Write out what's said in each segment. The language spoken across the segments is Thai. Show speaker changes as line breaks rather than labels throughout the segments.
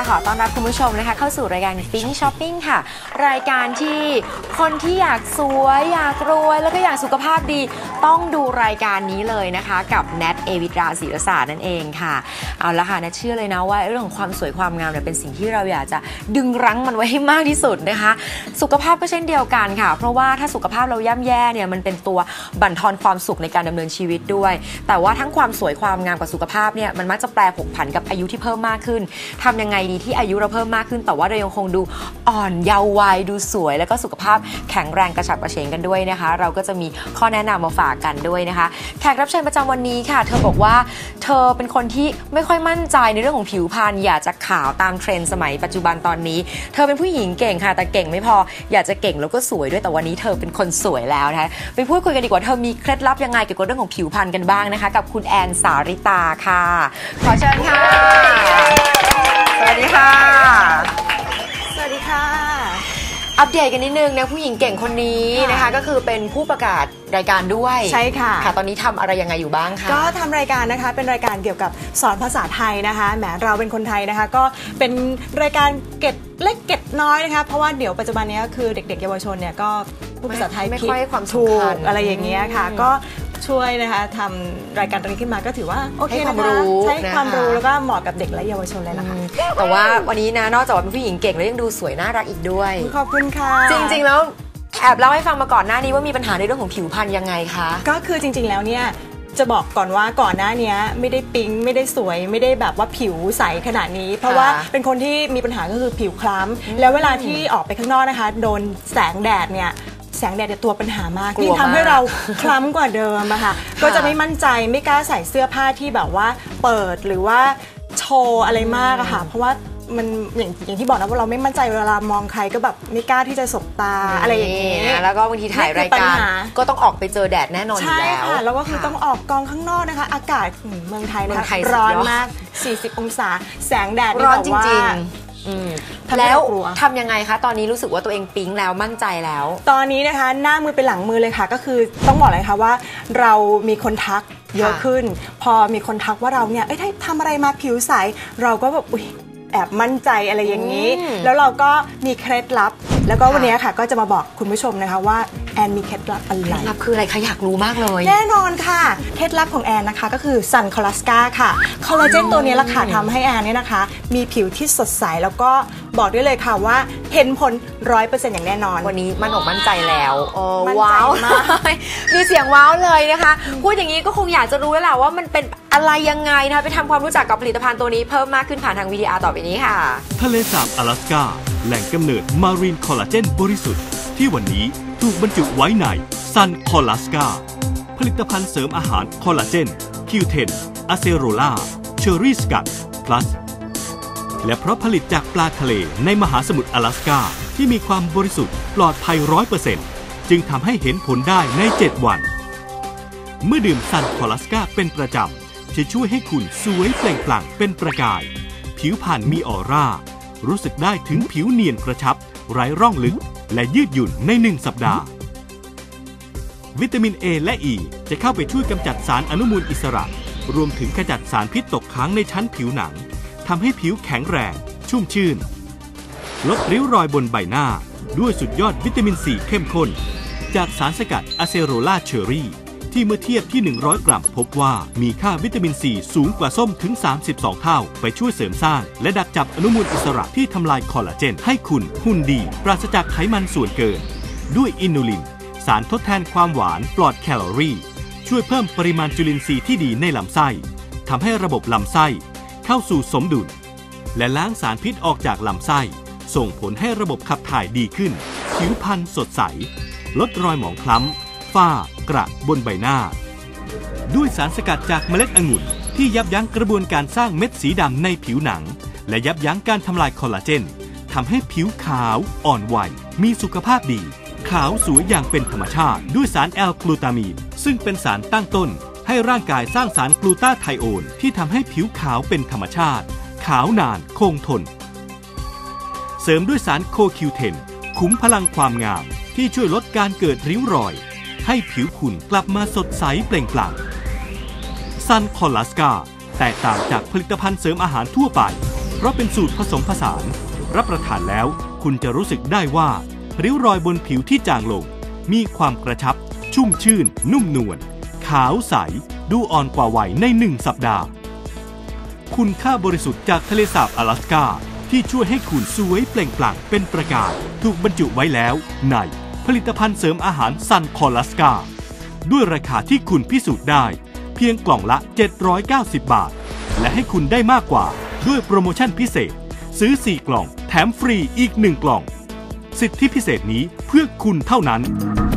ขอต้อนรับคุณผู้ชมนะคะเข้าสู่รายการ Pink Shopping ค่ะรายการที่คนที่อยากสวยอยากรวยแล้วก็อยากสุขภาพดีต้องดูรายการนี้เลยนะคะกับแนทเอวิตราศิรศาสตร์นั่นเองค่ะเอาละค่ะแนทเชื่อเลยนะว่าเรื่องของความสวยความงามเนี่ยเป็นสิ่งที่เราอยากจะดึงรั้งมันไว้ให้มากที่สุดนะคะสุขภาพก็เช่นเดียวกันค่ะเพราะว่าถ้าสุขภาพเราย่ำแย่เนี่ยมันเป็นตัวบั่นทอนความสุขในการดำเนินชีวิตด้วยแต่ว่าทั้งความสวยความงามกับสุขภาพเนี่ยมันมักจะแปรผกผันกับอายุที่เพิ่มมากขึ้นทำยังไงดีที่อายุเราเพิ่มมากขึ้นแต่ว่าเรายังคงดูอ่อนเยาว์วัยดูสวยแล้วก็สุขภาพแข็งแรงกระฉับกระเฉงกันด้วยนะคะเราก็จะมีข้อแนะนำมาฝากกันด้วยนะคะแขกรับเชิญประจำวันนี้ค่ะเธอบอกว่าเธอเป็นคนที่ไม่ค่อยมั่นใจในเรื่องของผิวพรรณอยากจะขาวตามเทรนด์สมัยปัจจุบันตอนนี้เธอเป็นผู้หญิงเก่งค่ะแต่เก่งไม่พออยากจะเก่งแล้วก็สวยด้วยแต่วันนี้เธอเป็นคนสวยแล้วนะคะไปพูดคุยกันดีกว่าเธอมีเคล็ดลับยังไงเกี่ยวกับเรื่องของผิวพรรณกันบ้างนะคะกับคุณแอนสาริตาค่ะขอเชิญค่ะสวัสดีค่ะ
สวัสดีค่ะ
อัปเดตกันนิดนึงนะผู้หญิงเก่งคนนี้นะคะก็คือเป็นผู้ประกาศรายการด้วย
ใช่ค่ะ
ค่ะตอนนี้ทำอะไรยังไงอยู่บ้างคะ
ก็ทำรายการนะคะเป็นรายการเกี่ยวกับสอนภาษาไทยนะคะแหมเราเป็นคนไทยนะคะก็เป็นรายการเก็บเล็กเก็บน้อยนะคะเพราะว่าเดี๋ยวปัจจุบันนี้คือเด็กๆเยาวชนเนี่ยก็พูดภาษาไทย
ไม่ค่อยความ
ถูกอะไรอย่างเงี้ยค่ะก็ช่วยนะคะทำรายการตรงนี้ขึ้นมาก็ถือว่าโอเคนะคะใช้ความรู้แล้วก็เหมาะกับเด็กและเยาวชนเลยนะคะ
แต่ว่าวันนี้นะนอกจากว่าเป็นผู้หญิงเก่งแล้วยังดูสวยน่ารักอีกด้วย
ขอบคุณค่ะ
จริงๆแล้วแอบเล่าให้ฟังมาก่อนหน้านี้ว่ามีปัญหาในเรื่องของผิวพรรณยังไงคะ
ก็คือจริงๆแล้วเนี่ยจะบอกก่อนว่าก่อนหน้านี้ไม่ได้ปิ๊งไม่ได้สวยไม่ได้แบบว่าผิวใสขนาดนี้เพราะว่าเป็นคนที่มีปัญหาก็คือผิวคล้ำแล้วเวลาที่ออกไปข้างนอกนะคะโดนแสงแดดเนี่ยแสงแดดตัวปัญหามากยิ่งทำให้เราคล้ำกว่าเดิมอะค่ะก็จะไม่มั่นใจไม่กล้าใส่เสื้อผ้าที่แบบว่าเปิดหรือว่าโชว์อะไรมากอะค่ะเพราะว่ามันอย่างที่บอกนะว่าเราไม่มั่นใจเวลามองใครก็แบบไม่กล้าที่จะสบตาอะไรอย่างนี้
แล้วก็บางทีถ่ายรายการก็ต้องออกไปเจอแดดแน่นอนอยู่แล้ว
ใช่ค่ะแล้วก็คือต้องออกกองข้างนอกนะคะอากาศเมืองไทยนะคะร้อนมาก40องศาแสงแดด
ร้อนจริงแล้วทำยังไงคะตอนนี้รู้สึกว่าตัวเองปิ๊งแล้วมั่นใจแล้ว
ตอนนี้นะคะหน้ามือเป็นหลังมือเลยค่ะก็คือต้องบอกเลยค่ะว่าเรามีคนทักเยอะขึ้นพอมีคนทักว่าเราเนี่ยทำอะไรมาผิวใสเราก็แบบแอบมั่นใจอะไรอย่างนี้แล้วเราก็มีเคล็ดลับแล้วก็วันนี้ค่ะก็จะมาบอกคุณผู้ชมนะคะว่าแอนมีเคล็ดลับอะไร
เคล็ดลับคืออะไรคะอยากรู้มากเลย
แน่นอนค่ะเคล็ดลับของแอนนะคะก็คือซันคอลลาสกาค่ะคอลลาเจนตัวนี้ละค่ะทำให้แอนเนี่ยนะคะมีผิวที่สดใสแล้วก็บอกได้เลยค่ะว่าเห็นผล 100% อย่างแน่นอน
วันนี้มั่นใจแล้วว้าวมีเสียงว้าวเลยนะคะพูดอย่างนี้ก็คงอยากจะรู้แล้วแหละว่ามันเป็นอะไรยังไงนะคะไปทำความรู้จักกับผลิตภัณฑ์ตัวนี้เพิ่มมากขึ้นผ่านทางวิดีอาร์ต่อไปนี้ค่ะ
ทะเลสาบ阿拉斯กาแหล่งกำเนิดมารีนคอลลาเจนบริสุทธิ์ที่วันนี้ถูกบรรจุไว้ในซันคอลลาสกาผลิตภัณฑ์เสริมอาหารคอลลาเจนคิวเทนอะเซโรล่าเชอร์รี่สกัดพลัสและเพราะผลิตจากปลาทะเลในมหาสมุทร阿拉斯กาที่มีความบริสุทธิ์ปลอดภัย 100% จึงทำให้เห็นผลได้ใน7วันเมื่อดื่มซันคอลลาสกาเป็นประจำจะช่วยให้คุณสวยเปล่งปลั่งเป็นประกายผิวพรรณมีออร่ารู้สึกได้ถึงผิวเนียนกระชับไร้ร่องลึกและยืดหยุ่นใน1สัปดาห์วิตามิน A และ E จะเข้าไปช่วยกำจัดสารอนุมูลอิสระรวมถึงขจัดสารพิษตกค้างในชั้นผิวหนังทำให้ผิวแข็งแรงชุ่มชื่นลดริ้วรอยบนใบหน้าด้วยสุดยอดวิตามิน C เข้มข้นจากสารสกัดอะเซโรล่าเชอร์รี่ที่เมื่อเทียบที่100 กรัมพบว่ามีค่าวิตามิน C สูงกว่าส้มถึง32 เท่าไปช่วยเสริมสร้างและดักจับอนุมูลอิสระที่ทำลายคอลลาเจนให้คุณหุ่นดีปราศจากไขมันส่วนเกินด้วยอินูลินสารทดแทนความหวานปลอดแคลอรี่ช่วยเพิ่มปริมาณจุลินทรีย์ที่ดีในลำไส้ทำให้ระบบลำไส้เข้าสู่สมดุลและล้างสารพิษออกจากลำไส้ส่งผลให้ระบบขับถ่ายดีขึ้นผิวพรรณสดใสลดรอยหมองคล้ำฝ้ากระบนใบหน้าด้วยสารสกัดจากเมล็ดองุ่นที่ยับยั้งกระบวนการสร้างเม็ดสีดำในผิวหนังและยับยั้งการทำลายคอลลาเจนทำให้ผิวขาวอ่อนวัยมีสุขภาพดีขาวสวยอย่างเป็นธรรมชาติด้วยสารแอลกลูตามีนซึ่งเป็นสารตั้งต้นให้ร่างกายสร้างสารกลูตาไทโอนที่ทำให้ผิวขาวเป็นธรรมชาติขาวนานคงทนเสริมด้วยสารโคคิวเทนคุ้มพลังความงามที่ช่วยลดการเกิดริ้วรอยให้ผิวคุณกลับมาสดใสเปล่งปลั่งซันคอลลาสกาแตกต่างจากผลิตภัณฑ์เสริมอาหารทั่วไปเพราะเป็นสูตรผสมผสานรับประทานแล้วคุณจะรู้สึกได้ว่าริ้วรอยบนผิวที่จางลงมีความกระชับชุ่มชื่นนุ่มนวลขาวใสดูอ่อนกว่าวัยใน1 สัปดาห์คุณค่าบริสุทธิ์จากทะเลสาบ阿拉斯าที่ช่วยให้คุณสวยเปล่งปลั่งเป็นประกายถูกบรรจุไว้แล้วในผลิตภัณฑ์เสริมอาหารซันคอลัสกาด้วยราคาที่คุณพิสูจน์ได้เพียงกล่องละ790 บาทและให้คุณได้มากกว่าด้วยโปรโมชั่นพิเศษซื้อ4 กล่องแถมฟรีอีก1 กล่องสิทธิพิเศษนี้เพื่อคุณเท่านั้น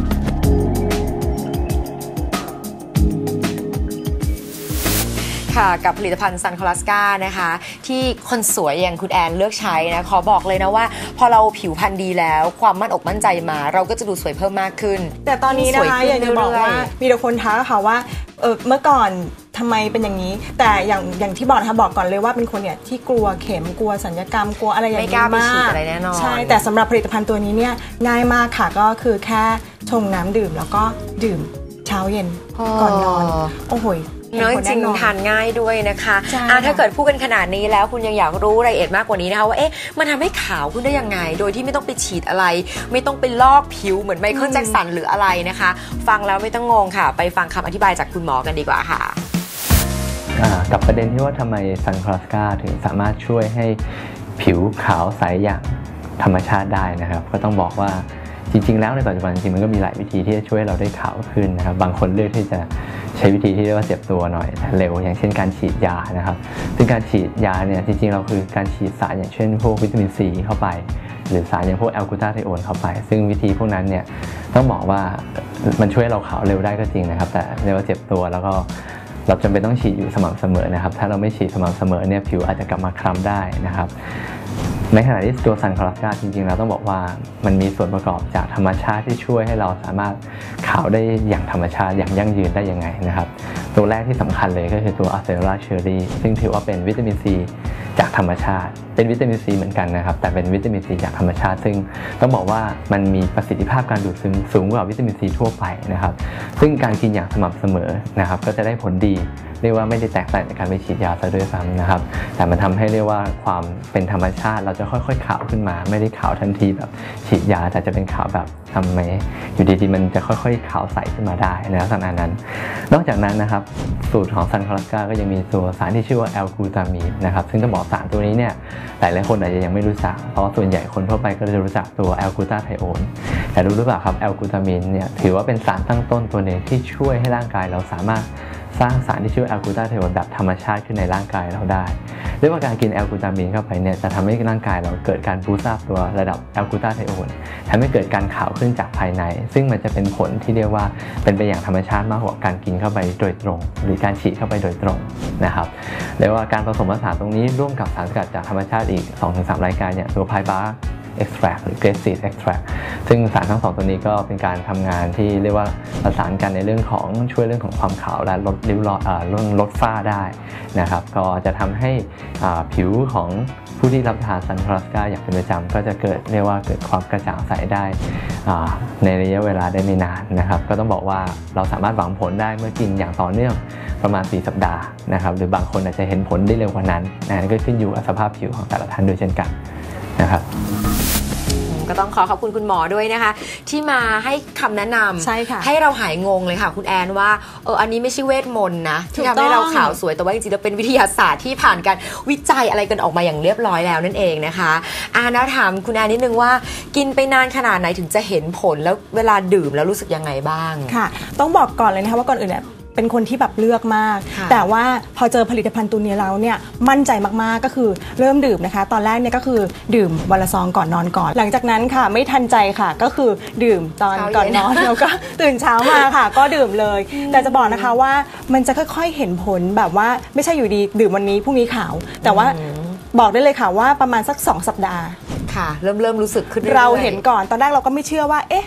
ค่ะกับผลิตภัณฑ์ซันคอลัสกานะคะที่คนสวยอย่างคุณแอนเลือกใช้นะขอบอกเลยนะว่าพอเราผิวพรรณดีแล้วความมั่นอกมั่นใจมาเราก็จะดูสวยเพิ่มมากขึ้น
แต่ตอนนี้นะคะอยากจะบอกว่ามีแต่คนทักค่ะว่าเมื่อก่อนทำไมเป็นอย่างนี้แต่อย่างที่บอกนะคะบอกก่อนเลยว่าเป็นคนเนี่ยที่กลัวเข็มกลัวศัลยกรรมกลัวอะไรอย่างนี้มาก
ไม่กล้าไปฉีดอะไรแน่นอน
ใช่แต่สำหรับผลิตภัณฑ์ตัวนี้เนี่ยง่ายมากค่ะก็คือแค่ชงน้ำดื่มแล้วก็ดื่มเช้าเย็นก่อนนอนโอ้โห
เนื้อจริงทานง่ายด้วยนะคะถ้าเกิดพูดกันขนาดนี้แล้วคุณยังอยากรู้รายละเอียดมากกว่านี้นะคะว่ามันทำให้ขาวขึ้นได้ยังไงโดยที่ไม่ต้องไปฉีดอะไรไม่ต้องไปลอกผิวเหมือนไมเคิลแจ็คสันหรืออะไรนะคะฟังแล้วไม่ต้องงงค่ะไปฟังคำอธิบายจากคุณหมอกันดีกว่าค่ะ
กับประเด็นที่ว่าทำไมซันคอลัสกาถึงสามารถช่วยให้ผิวขาวใสอย่างธรรมชาติได้นะครับก็ต้องบอกว่าจริงๆแล้วในปัจจุบันจริงมันก็มีหลายวิธีที่จะช่วยเราได้ขาวขึ้นนะครับบางคนเลือกที่จะใช้วิธีที่เรียกว่าเจ็บตัวหน่อยเร็วอย่างเช่นการฉีดยานะครับซึ่งการฉีดยาเนี่ยจริงๆเราคือการฉีดสารอย่างเช่นพวกวิตามินซีเข้าไปหรือสารอย่างพวกแอลกูตาไทโอนเข้าไปซึ่งวิธีพวกนั้นเนี่ยต้องบอกว่ามันช่วยเราขาวเร็วได้ก็จริงนะครับแต่เรียกว่าเจ็บตัวแล้วก็เราจำเป็นต้องฉีดอยู่สม่ำเสมอนะครับถ้าเราไม่ฉีดสม่ำเสมอเนี่ยผิวอาจจะกลับมาคล้ำได้นะครับในขณะที่ตัวซันคอลัสกาจริงๆเราต้องบอกว่ามันมีส่วนประกอบจากธรรมชาติที่ช่วยให้เราสามารถขาวได้อย่างธรรมชาติอย่างยั่งยืนได้ยังไงนะครับตัวแรกที่สำคัญเลยก็คือตัวอะเซโรลาเชอรี่ซึ่งถือว่าเป็นวิตามินซีจากธรรมชาติเป็นวิตามินซีเหมือนกันนะครับแต่เป็นวิตามินซีจากธรรมชาติซึ่งต้องบอกว่ามันมีประสิทธิภาพการดูดซึมสูงกว่าวิตามินซีทั่วไปนะครับซึ่งการกินอย่างสม่ำเสมอนะครับก็จะได้ผลดีเรียกว่าไม่ได้แตกต่างจากการไปฉีดยาซะด้วยซ้ำนะครับแต่มันทำให้เรียกว่าความเป็นธรรมชาติเราจะค่อยๆขาวขึ้นมาไม่ได้ขาวทันทีแบบฉีดยาแต่จะเป็นขาวแบบทำไมอยู่ดีๆมันจะค่อยๆขาวใสขึ้นมาได้ในลักษณะนั้นนอกจากนั้นนะครับสูตรของซันคอลัสกาก็ยังมีตัวสารที่ชื่อว่าแอลกลูตามีนนะครับซึ่งต้องบอกสารตัวนี้เนี่ยหลายคนอาจจะยังไม่รู้จักเพราะส่วนใหญ่คนทั่วไปก็จะรู้จักตัวแอลกูตาไทโอนแต่รู้หรือเปล่าครับแอลกูตามีนเนี่ยถือว่าเป็นสารตั้งต้นตัวหนึ่งที่ช่วยให้ร่างกายเราสามารถสร้างสารที่ชื่อแอลกูตาไทโอนแบบธรรมชาติขึ้นในร่างกายเราได้เรียกว่าการกินแอลกูตามีนเข้าไปเนี่ยจะทำให้ร่างกายเราเกิดการบูสต์อัพตัวระดับแอลกูตาไทโอนทำให้เกิดการขาวขึ้นจากภายในซึ่งมันจะเป็นผลที่เรียกว่าเป็นไปอย่างธรรมชาติมากกว่าการกินเข้าไปโดยตรงหรือการฉีดเข้าไปโดยตรงนะครับเรียกว่าการผสมผสานตรงนี้ร่วมกับสารสกัดจากธรรมชาติอีก 2-3 รายการอย่างตัวไพบาร์extract หรือ grape seed extract ซึ่งสารทั้งสองตัวนี้ก็เป็นการทำงานที่เรียกว่าประสานกันในเรื่องของช่วยเรื่องของความขาวและลดริ้วรอยลดฝ้าได้นะครับก็จะทำให้ผิวของผู้ที่รับประทานซันคอลัสกาอย่างเป็นประจำก็จะเกิดเรียกว่าเกิดความกระจ่างใสได้ในระยะเวลาได้ไม่นานนะครับก็ต้องบอกว่าเราสามารถหวังผลได้เมื่อกินอย่างต่อเนื่องประมาณ4 สัปดาห์นะครับหรือบางคนอาจจะเห็นผลได้เร็วกว่านั้นนะก็ขึ้นอยู่กับสภาพผิวของแต่ละท่านด้วยเช่นกันนะครับ
ก็ต้องขอขอบคุณคุณหมอด้วยนะคะที่มาให้คำแนะนำ
ใช่ค่ะ
ให้เราหายงงเลยค่ะคุณแอนว่าอันนี้ไม่ใช่เวทมนต์นะที่ทำให้เราขาวสวยแต่ว่าจริงๆแล้วเป็นวิทยาศาสตร์ที่ผ่านการวิจัยอะไรกันออกมาอย่างเรียบร้อยแล้วนั่นเองนะคะแล้วถามคุณแอนนิดนึงว่ากินไปนานขนาดไหนถึงจะเห็นผลแล้วเวลาดื่มแล้วรู้สึกยังไงบ้าง
ค่ะต้องบอกก่อนเลยนะคะว่าก่อนอื่นเนี่ยเป็นคนที่แบบเลือกมากแต่ว่าพอเจอผลิตภัณฑ์ตัวนี้แล้วเนี่ยมั่นใจมากๆก็คือเริ่มดื่มนะคะตอนแรกเนี่ยก็คือดื่มวันละซองก่อนนอนก่อนหลังจากนั้นค่ะไม่ทันใจค่ะก็คือดื่มตอนก่อนนอนแล้วก็ตื่นเช้ามาค่ะก็ดื่มเลยแต่จะบอกนะคะว่ามันจะค่อยๆเห็นผลแบบว่าไม่ใช่อยู่ดีดื่มวันนี้พรุ่งนี้ขาวแต่ว่าบอกได้เลยค่ะว่าประมาณสัก2 สัปดาห์
ค่ะเริ่มรู้สึกขึ้นเรา
เห็นก่อนตอนแรกเราก็ไม่เชื่อว่า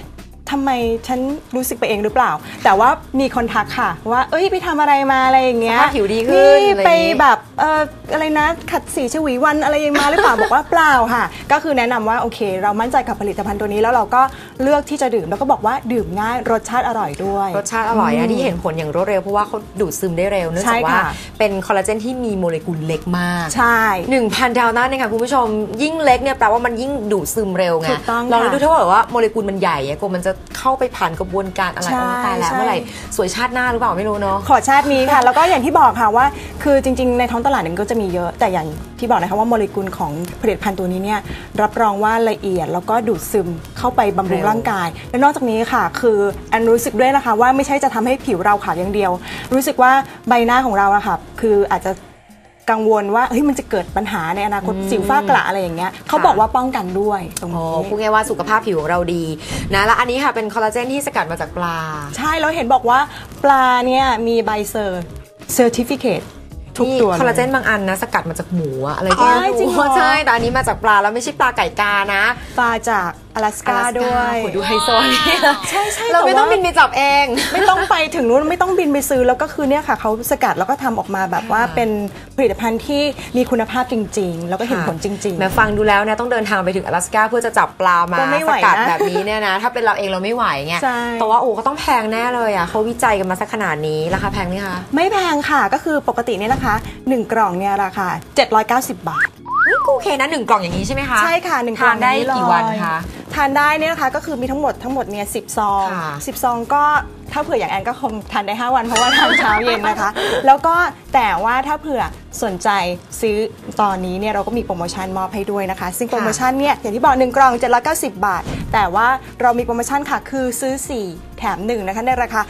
ทำไมฉันรู้สึกไปเองหรือเปล่าแต่ว่ามีคนทักค่ะว่าเอ้ยไปทำอะไรมาอะไรอย่างเงี้ย
ผิวดีขึ้น
ไปแบบอะไรนะขัดสีชวีวันอะไรยังมาหรือเปล่า บอกว่าเปล่าค่ะก็คือแนะนำว่าโอเคเรามั่นใจกับผลิตภัณฑ์ตัวนี้แล้วเราก็เลือกที่จะดื่มแล้วก็บอกว่าดื่มง่ายรสชาติอร่อยด้วย
รสชาติอร่อยนะที่เห็นผลอย่างรวดเร็วเพราะว่าเขาดูดซึมได้เร็วเนื่องจากว่าเป็นคอลลาเจนที่มีโมเลกุลเล็กมาก
ใช่
1,000 ดาลลาร์เนี่ยค่ะคุณผู้ชมยิ่งเล็กเนี่ยแปลว่ามันยิ่งดูดซึมเร็วไงลองดูถ้าว่าโมเลกุลมันใหญ่กว่ามันจะเข้าไปผ่านกระบวนการอะไรตายแล้วเมื่อไหร่สวยชาติหน้าหรือเปล่าไม่รู้เนาะ
ขอชาตินี้ค่ะ แล้วก็อย่างที่บอกค่ะว่าคือจริงๆในท้องตลาดมันก็จะมีเยอะแต่อย่างที่บอกนะคะว่าโมเลกุลของผลิตภัณฑ์ตัวนี้เนี่ยรับรองว่าละเอียดแล้วก็ดูดซึมเข้าไปบำรุงร่างกายและนอกจากนี้ค่ะคืออันรู้สึกด้วยนะคะว่าไม่ใช่จะทำให้ผิวเราขาวอย่างเดียวรู้สึกว่าใบหน้าของเราอะค่ะคืออาจจะกังวลว่าเฮ้ยมันจะเกิดปัญหาในอนาคตสิวฝ้ากระอะไรอย่างเงี้ยเขาบอกว่าป้องกันด้วยตรงนี้
พูดง่ายว่าสุขภาพผิวของเราดีนะแล้วอันนี้ค่ะเป็นคอลลาเจนที่สกัดมาจากปลา
ใช่เราเห็นบอกว่าปลาเนี่ยมีใบเซอร์ติฟิเคตทุกตัว
คอลลาเจนบางอันนะสกัดมาจากหมูอะไรก็ไม่รู้ใช่แต่อันนี้มาจากปลาแล้วไม่ใช่ปลาไก่กานะ
ปลาจาก阿拉斯ก้าด้วย
ดูไฮโซนี่
ใช่ใช่
เราไม่ต้องบินไปจับเอง
ไม่ต้องไปถึงนู้นไม่ต้องบินไปซื้อแล้วก็คือเนี่ยค่ะเขาสกัดแล้วก็ทำออกมาแบบว่าเป็นผลิตภัณฑ์ที่มีคุณภาพจริงๆแล้วก็เห็นผลจริงๆ
แม้ฟังดูแล้วเนี่ยต้องเดินทางไปถึง阿拉斯ก้าเพื่อจะจับปลามาสกัดแบบนี้เนี่ยนะถ้าเป็นเราเองเราไม่ไหวไงแต่ว่าโอ้เขาต้องแพงแน่เลยอ่ะเขาวิจัยกันมาสักขนาดนี้ราคาแพงไหมคะ
ไม่แพงค่ะก็คือปกติเนี่ยนะคะ1กล่องเนี่ยราคา790 บาท
นี่กูเคนะ1กล่องอย่างนี้ใช่ไหมคะ
ใช่ค่ะ1กล่อง
ได้กี่วันคะ
ทานได้เนี่ยนะคะก็คือมีทั้งหมดเนี่ย10 ซอง10 ซองก็ถ้าเผื่ออย่างแอนก็คงทานได้5 วันเพราะว่าทานเช้าเย็นนะคะแล้วก็แต่ว่าถ้าเผื่อสนใจซื้อตอนนี้เนี่ยเราก็มีโปรโมชั่นมอบให้ด้วยนะคะซึ่งโปรโมชั่นเนี่ยอย่างที่บอก1กล่อง790 บาทแต่ว่าเรามีโปรโมชั่นค่ะคือซื้อ4แถม1นะคะในราคา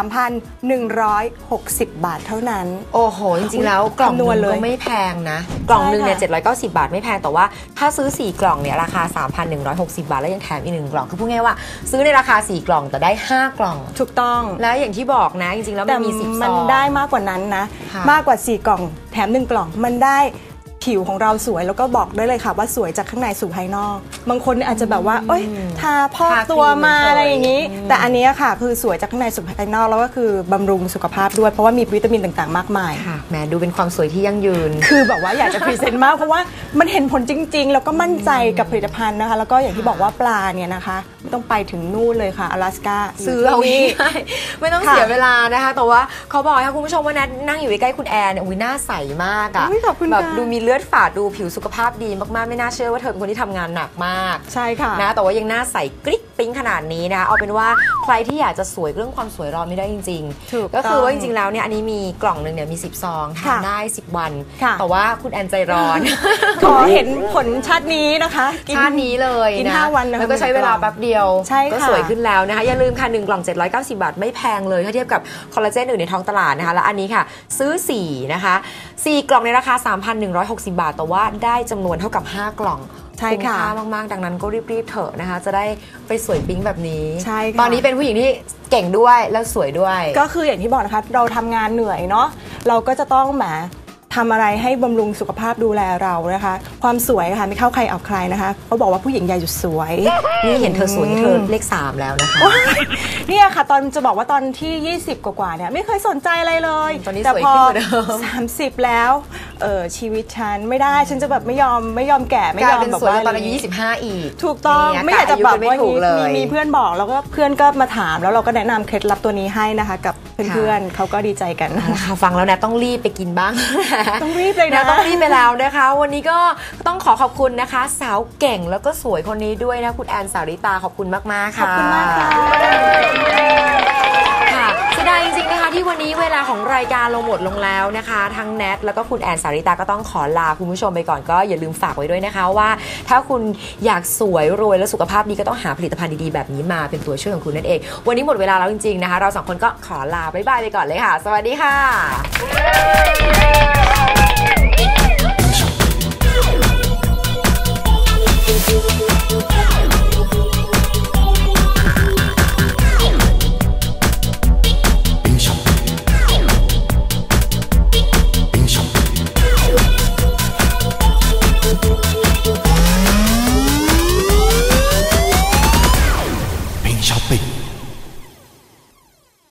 3,160 บาทเท่านั้น
โอ้โหจริงๆแล้วกล่องนึงก็ไม่แพงนะกล่องนึงเนี่ย790 บาทไม่แพงแต่ว่าถ้าซื้อ4กล่องเนี่ยราคา 3,160 บาทแล้วยังแถมอีก1กล่องคือพูดง่ายว่าซื้อในราคา4กล่องแต่ได้5กล่อง
ถูกต้อง
แล้วอย่างที่บอกนะจริงๆแล้วมันมี10 ซอง
มันได้มากกว่านั้นนะมากกว่า4กล่องแถม1กล่องมันได้ผิวของเราสวยแล้วก็บอกได้เลยค่ะว่าสวยจากข้างในสู่ภายนอกบางคนอาจจะแบบว่าเอ้ยทาพอกตัวมาอะไรอย่างนี้แต่อันนี้ค่ะคือสวยจากข้างในสู่ภายนอกแล้วก็คือบำรุงสุขภาพด้วยเพราะว่ามีวิตามินต่างๆมากมาย
ค่ะแหมดูเป็นความสวยที่ยั่งยืน
คือแบบว่าอยากจะพรีเซนต์มากเพราะว่ามันเห็นผลจริงๆแล้วก็มั่นใจกับผลิตภัณฑ์นะคะแล้วก็อย่างที่บอกว่าปลาเนี่ยนะคะไม่ต้องไปถึงนู่นเลยค่ะ阿拉斯ก้า
ซื้อเอาไม่ต้องเสียเวลานะคะแต่ว่าเขาบอกให้คุณผู้ชมว่านัทนั่งอยู่ใกล้คุณแอนเนี่ยหน้าใสมากอ่ะแบบดูมีเลือดฝาดดูผิวสุขภาพดีมากๆไม่น่าเชื่อว่าเธอเป็นคนที่ทำงานหนักมาก
ใช่ค่ะ
นะแต่ว่ายังหน้าใสกริ๊กปิ๊งขนาดนี้นะเอาเป็นว่าใครที่อยากจะสวยเรื่องความสวยรอไม่ได้จริงๆก็คือว่าจริงๆแล้วเนี่ยอันนี้มีกล่องนึงเนี่ยมี10 ซองทานได้10 วันแต่ว่าคุณแอนใจร้อน
ขอเห็นผลชาตินี้นะคะ
ชาตินี้เลยนะ5 วันแล้วก็ใช้เวลาแป๊บเดียวก็สวยขึ้นแล้วนะคะอย่าลืมค่ะ1 กล่อง790 บาทไม่แพงเลยถ้าเทียบกับคอลลาเจนอื่นในท้องตลาดนะคะแล้วอันนี้ค่ะซื้อ4นะคะ4 กล่องในราคา 3,160 บาทแต่ว่าได้จำนวนเท่ากับ5 กล่อง
ใช่ค่ะ
คุ้มค่ามากๆดังนั้นก็รีบๆเถอะนะคะจะได้ไปสวยปิ๊งแบบนี้
ใช่
ตอนนี้เป็นผู้หญิงที่เก่งด้วยแล้วสวยด้วย
ก็คืออย่างที่บอกนะคะเราทำงานเหนื่อยเนาะเราก็จะต้องทำอะไรให้บำรุงสุขภาพดูแลเรานะคะความสวยค่ะไม่เข้าใครออกใครนะคะเขาบอกว่าผู้หญิงอย่าหยุดสวย
นี่เห็นเธอสวยเธอเลข3แล้วนะคะ
เนี่ยค่ะตอนจะบอกว่าตอนที่20กว่าเนี่ยไม่เคยสนใจอะไรเลย
ตอนนี้สวยขึ้นกว่าเดิม
30แล้วชีวิตฉันไม่ได้ฉันจะแบบไม่ยอมแก่ไม่ยอมแบบว่า
ตอนอายุ25อีก
ถูกต้องไม่อยากจะบอกว่ามีเพื่อนบอกแล้วก็เพื่อนก็มาถามแล้วเราก็แนะนำเคล็ดลับตัวนี้ให้นะคะกับเพื่อนๆเขาก็ดีใจกัน
นะคะฟังแล้วนะต้องรีบไปกินบ้าง
ต้องรีบเลยนะ
ต้องรีบไปแล้วนะคะวันนี้ก็ต้องขอบคุณนะคะสาวเก่งแล้วก็สวยคนนี้ด้วยนะคุณแอนสาริตาขอบคุณมากๆค่ะ
ขอบคุณมากค่ะ
เสียดายจริงๆนะคะที่วันนี้เวลาของรายการเราหมดลงแล้วนะคะทั้งแนทแล้วก็คุณแอนสาริตาก็ต้องขอลาคุณผู้ชมไปก่อนก็อย่าลืมฝากไว้ด้วยนะคะว่าถ้าคุณอยากสวยรวยและสุขภาพดีก็ต้องหาผลิตภัณฑ์ดีๆแบบนี้มาเป็นตัวช่วยของคุณนั่นเองวันนี้หมดเวลาแล้วจริงๆนะคะเรา2 คนก็ขอลาบ๊ายบายไปก่อนเลยค่ะสวัสดีค่ะ